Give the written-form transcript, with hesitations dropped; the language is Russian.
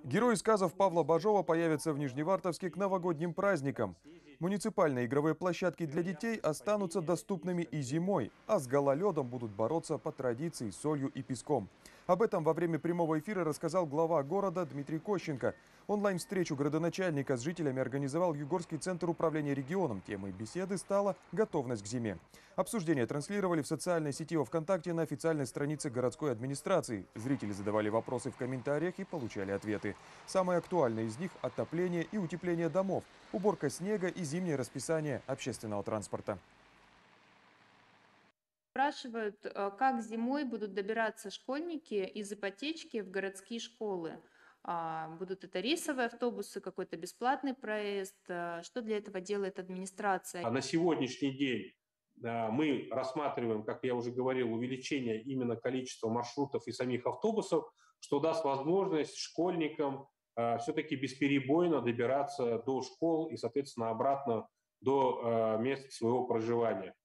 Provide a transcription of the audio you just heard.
Герои сказов Павла Бажова появятся в Нижневартовске к новогодним праздникам. Муниципальные игровые площадки для детей останутся доступными и зимой, а с гололедом будут бороться по традиции солью и песком. Об этом во время прямого эфира рассказал глава города Дмитрий Кощенко. Онлайн-встречу градоначальника с жителями организовал Югорский центр управления регионом. Темой беседы стала готовность к зиме. Обсуждение транслировали в социальной сети ВКонтакте на официальной странице городской администрации. Зрители задавали вопросы в комментариях и получали ответы. Самые актуальные из них – отопление и утепление домов, уборка снега и зимнее расписание общественного транспорта. Спрашивают, как зимой будут добираться школьники из ипотечки в городские школы. Будут это рейсовые автобусы, какой-то бесплатный проезд? Что для этого делает администрация? А на сегодняшний день мы рассматриваем, как я уже говорил, увеличение именно количества маршрутов и самих автобусов, что даст возможность школьникам все-таки бесперебойно добираться до школ и, соответственно, обратно до мест своего проживания.